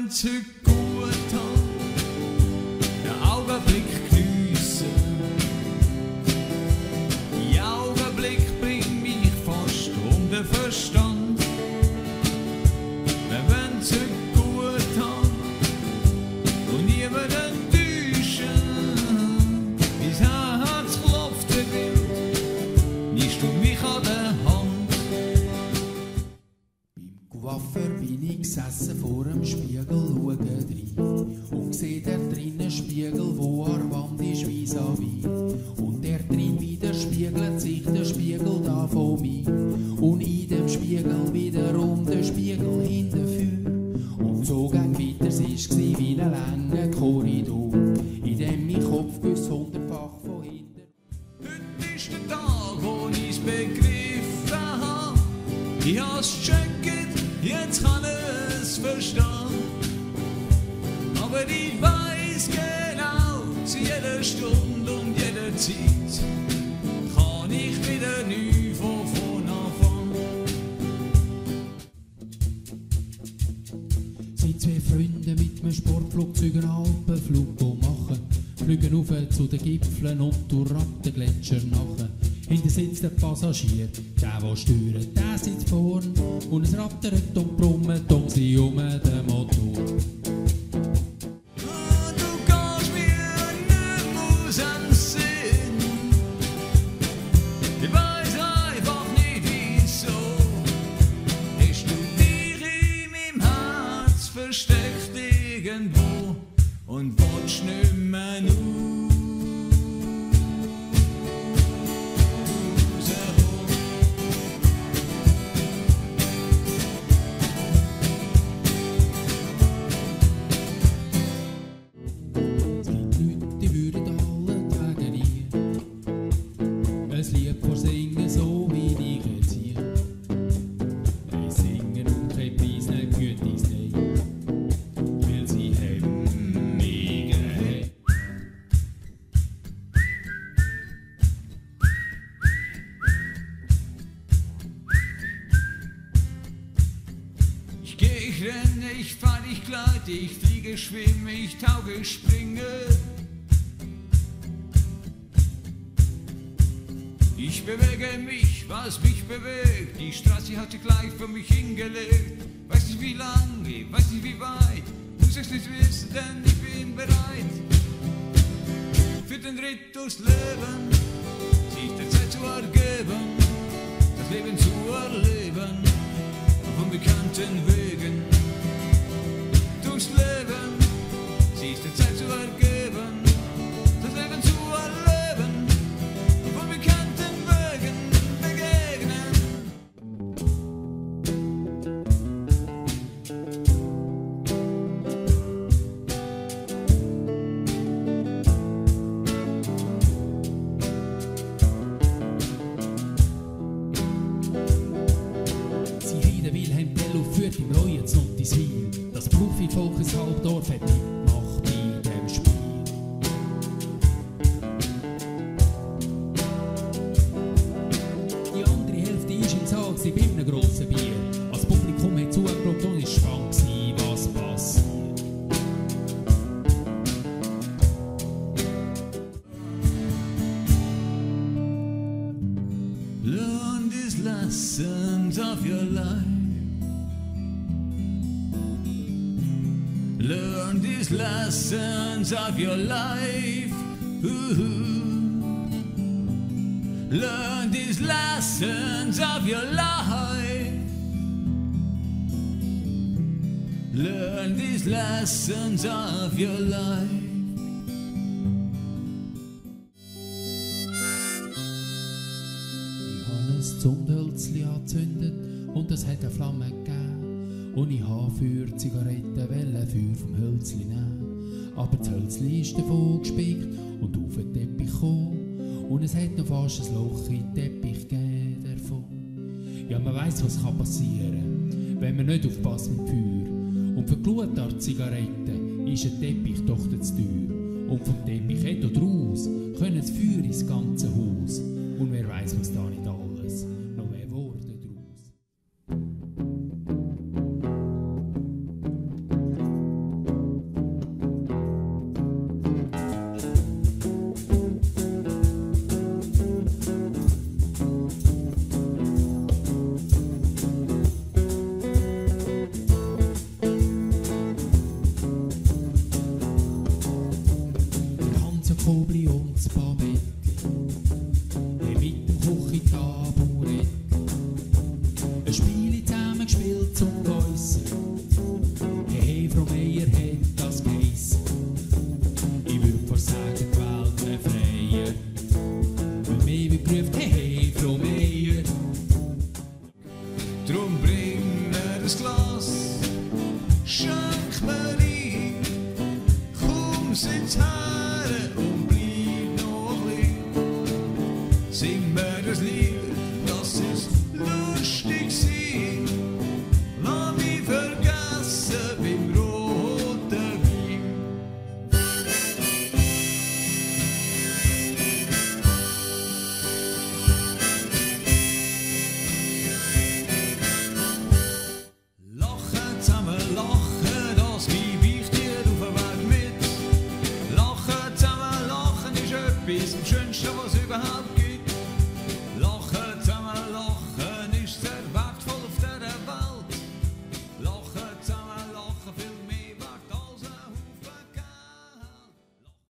wenn's heute gut hat, den Augenblick geniessen. Die Augenblick bringt mich fast um den Verstand. Wenn's heute gut hat und niemanden täuschen, mein Herz klopft wild, nimmst du mich an der Hand. Beim Coiffeur bin ich gesessen vor dem Spiegel, schaue rein und seh der drinnen Spiegel, wo an der Wand ist vis-à-vis. Und der drin widerspiegelt sich der Spiegel da von mir. Und in dem Spiegel wiederum der Spiegel hinterführ. Und so ging weiter, es war wie ein langer Korridor, in dem mein Kopf gewiss 100-fach von hinten. Heute ist der Tag, wo ich's begriffen hab. Ich hab's gecheckt, jetzt kann es verstehen. Aber ich weiss genau, zu jeder Stunde und jeder Zeit kann ich wieder neu von vorn anfangen. Sind zwei Freunde mit einem Sportflugzeug einen Alpenflug machen. Fliegen rauf zu den Gipfeln und durch den Gletscher nachher. Hinter sitzt der Passagier, der steuert, der sitzt vorn. Und es rattert und brummt um sie um den Motor. Du gehst mir nicht mehr aus dem Sinn. Ich weiss einfach nicht wieso. Hast du dich in meinem Herz versteckt irgendwo und willst nicht mehr rausholen? Es gibt Leute, die würden alle Tage nie ein Lied vorsingen, so wie ich jetzt hier. Die singen und kein Preis, nicht Gütiges nein, weil sie haben mich gehabt. Ich geh, ich renne, ich fahr, ich gleite, ich fliege, schwimme, ich tauche, springe. Ich bewege mich, was mich bewegt. Die Straße hat sich gleich für mich hingelegt. Weiß nicht wie lang, weiß nicht wie weit. Muss ich's nicht wissen, denn ich bin bereit. Für den Ritt durchs Leben, sich der Zeit zu ergeben, das Leben zu erleben, auf unbekannten Wegen. Durchs Leben, sich der Zeit zu ergeben, das Leben zu erleben, auf unbekannten Wegen begegnen. Sie haben den Wilhelm Tell aufgeführt im Reuen zu Notiswil. Das Profivolk ein Halbdorf hat mitgemacht bei dem Spiel. Die andere Hälfte ist im Saal bei einem grossen Bier. Das Publikum hat zugeschaut und ist spannend gewesen, was passiert. Learn these lessons of your life. Learn these lessons of your life. Ooh. Learn these lessons of your life. Learn these lessons of your life. Ich habe ein Zündhölzli angezündet und es hat eine Flamme gegeben. Und ich habe für Zigaretten Feuer vom Hölzli nehmen. Aber das Hölzli ist davon gespickt und auf den Teppich gekommen. Und es hat noch fast ein Loch in den Teppich gegeben davon. Ja, man weiss, was kann passieren, wenn man nicht aufpasst mit Feuer. Und für die Glut an Zigaretten ist ein Teppich doch zu teuer. Und vom Teppich dort raus können das Feuer ins ganze Haus. Und wer weiss, was da nicht alles noch mehr wurde draus. Kobli und das Babett, mit dem Küchentaburett, ein Spiel zusammen gespielt zum Geissen. Hey, Frau Meier hat das geheissen. Ich würd fast sagen, die Welt wäre freier, wenn mich wird gerufen, hey, Frau Meier. Drum bring mir das Glas, schenk mir ein, komm, sitz her und bleib noch ein bisschen. Sing mir das Lied, lass es lustig sein, lass mich vergessen beim roten Wein. Lachen zusammen, lachen, das gebe ich dir auf den Weg mit. Lachen zusammen, lachen ist etwas am schönsten, was es überhaupt gibt.